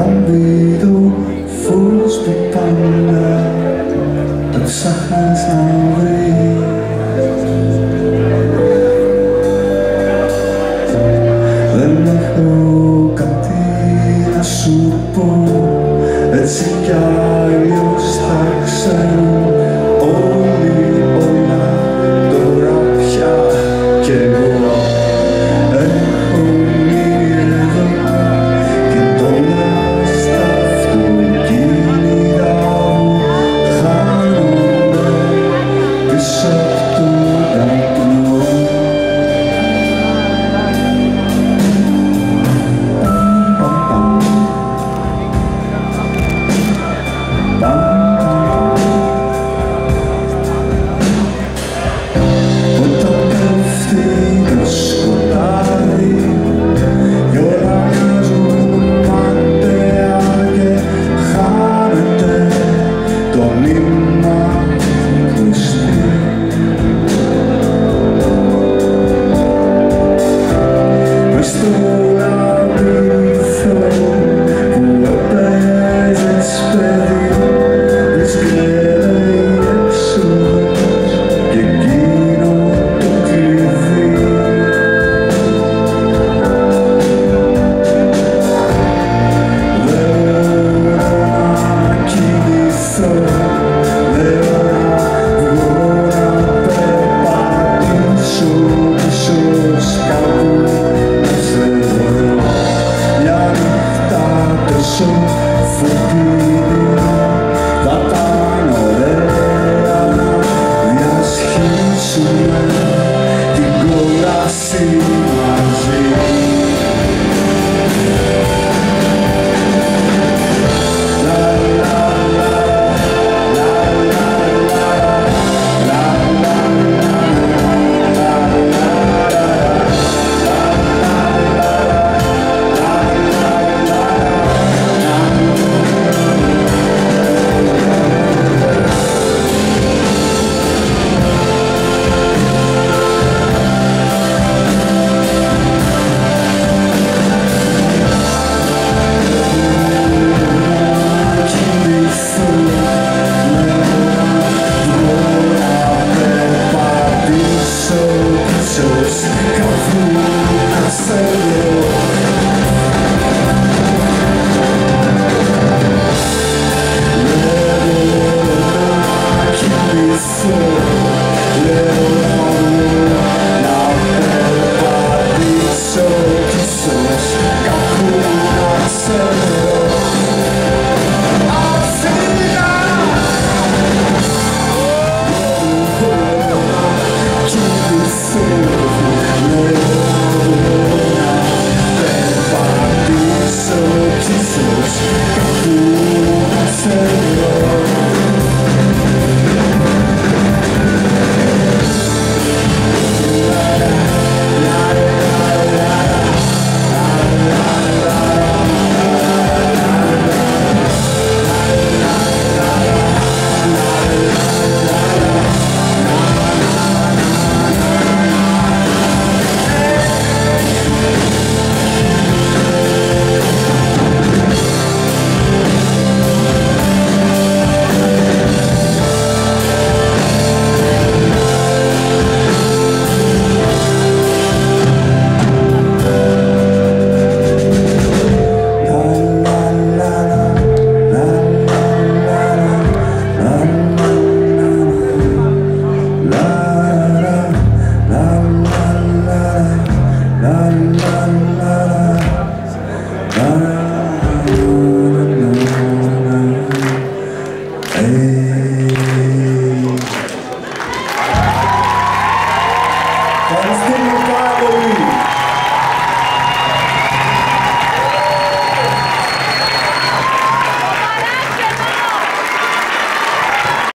λάμπει το φως που πάντα το ψάχνεις να βρεις. Δεν έχω κάτι να σου πω, έτσι κι αλλιώς θα ξέρουν όλοι όλα τώρα πια κι εγώ έχω μείνει εδώ κοιτώντας τα αυτοκίνητα μου χάνονται πίσω απ' το καπνό. Όταν πέφτει το σκοτάδι κι όλα μοιάζουν ματέα και χάνεται το νήμα κλειστή. Μες στο λαβύθο που έπαιζες παιδί βρίσκεται η έξοδος και εκείνο το κλειδί. Δεν μπορώ να κοιμηθώ, δεν μπορώ να βγω να περπατήσω πίσω κάπου να σε βρω. Μια νύχτα τόσο φωτεινή θα ήταν ωραία να διασχίσουμε την κόλαση μαζί. Jesus